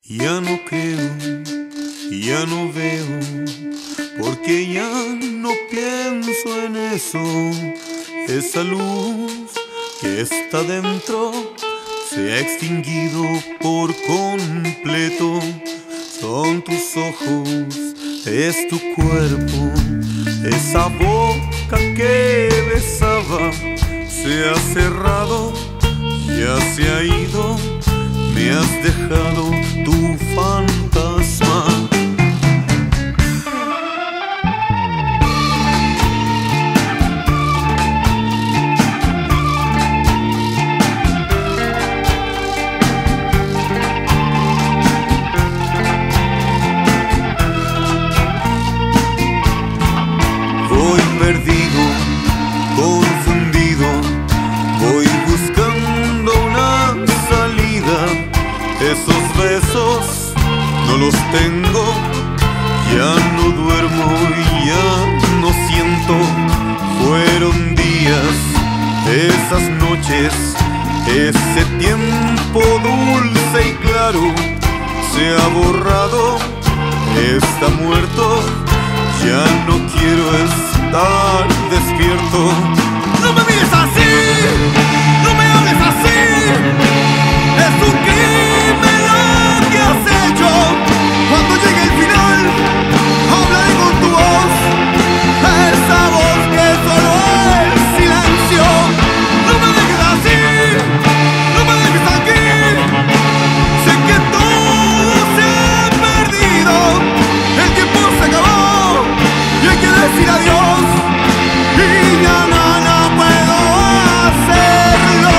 Ya no creo, ya no veo, porque ya no pienso en eso. Esa luz que está dentro se ha extinguido por completo. Son tus ojos, es tu cuerpo, esa boca que besaba se ha cerrado, ya se ha ido. Me has dejado tu fantasma. Voy perdido, confundido, voy buscando una salida. Esos besos no los tengo, ya no duermo y ya no siento. Fueron días, esas noches, ese tiempo dulce y claro se ha borrado, está muerto. Ya no quiero estar despierto. No me mires así, no me hables así. Es un crimen lo que has hecho. Cuando llegue el final, hablaré con tu voz, esa voz que solo es silencio. No me dejes así, no me dejes aquí. Sé que todo se ha perdido, el tiempo se acabó y hay que decir adiós. Y ya no puedo hacerlo.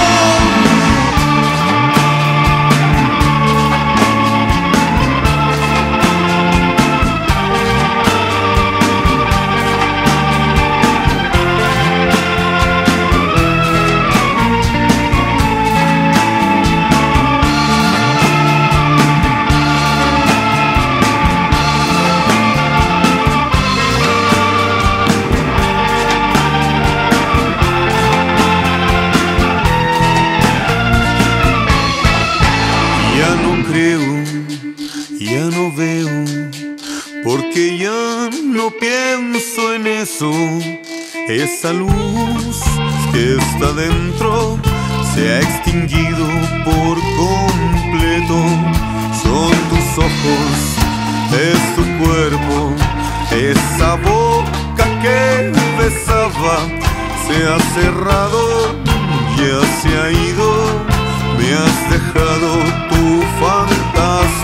Ya no creo, ya no veo, porque ya no pienso en eso. Esa luz que está dentro se ha extinguido por completo. Son tus ojos, es tu cuerpo, esa boca que besaba se ha cerrado, ya se ha ido. Me has dejado tu fantasma.